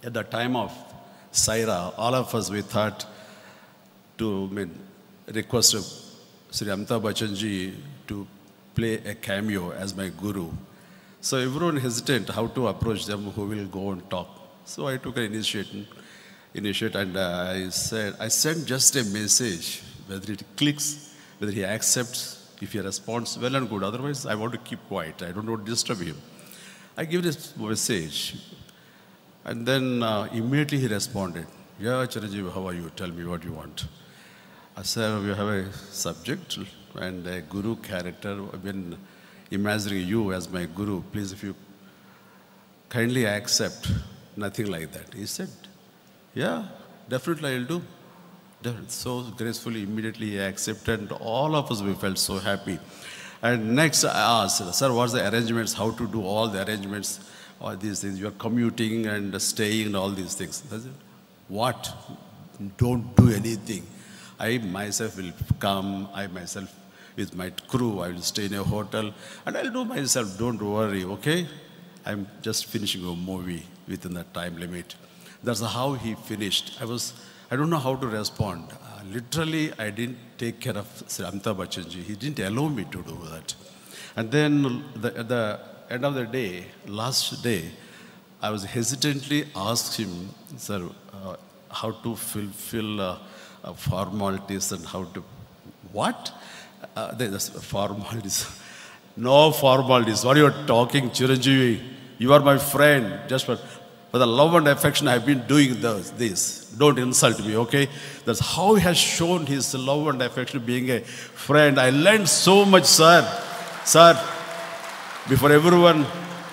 At the time of Saira, all of us, we thought to request Sri Amitabh Bachchan ji to play a cameo as my guru. So everyone hesitant how to approach them, who will go and talk. So I took an initiative and I sent just a message, whether it clicks, whether he accepts, if he responds, well and good. Otherwise, I want to keep quiet. I don't want to disturb him. I give this message. And then immediately he responded, yeah, Chiranjeevi, how are you? Tell me what you want. I said, we have a subject and a guru character. I've been imagining you as my guru. Please, if you kindly accept, nothing like that. He said, yeah, definitely I'll do. So gracefully, immediately he accepted, and all of us, we felt so happy. And next I asked, sir, what's the arrangements, how to do all the arrangements, all these things, you're commuting and staying and all these things. I said, what? Don't do anything. I myself will come, I myself with my crew, I will stay in a hotel, and I'll do myself, don't worry, okay? I'm just finishing a movie within that time limit. That's how he finished. I don't know how to respond. Literally, I didn't take care of Sri Amitabh Bachchan ji. He didn't allow me to do that. And then at the end of the day, last day, I was hesitantly asked him, sir, how to fulfill formalities and how to, what? There's formalities. No formalities. What are you talking, Chiranjeevi? You are my friend. Just for the love and affection, I've been doing this. Don't insult me, okay? That's how he has shown his love and affection, being a friend. I learned so much, sir. Sir, before everyone,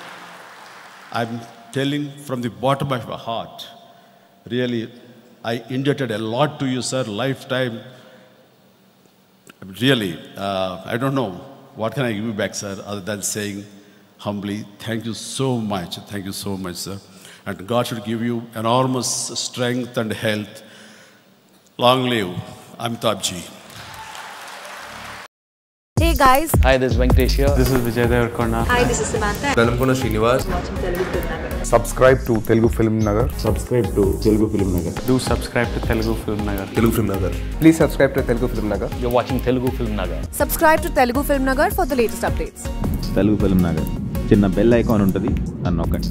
I'm telling from the bottom of my heart, really, I indebted a lot to you, sir, lifetime. Really, I don't know, what can I give you back, sir, other than saying humbly, thank you so much. Thank you so much, sir. And God should give you enormous strength and health. Long live Amitabh ji. Hey guys. Hi, this is Venkatesh here. This is Vijay Devarkonda. Hi, this is Samantha. Dalamkona Srinivas. Watching Telugu Film Nagar. Subscribe to Telugu Film Nagar. Subscribe to Telugu Film Nagar. Do subscribe to Telugu Film Nagar. Telugu Film Nagar. Please subscribe to Telugu Film Nagar. You're watching Telugu Film Nagar. Subscribe to Telugu Film Nagar for the latest updates. Telugu Film Nagar. చిన్న bell icon ఉంటుంది, అన్నొక్కండి.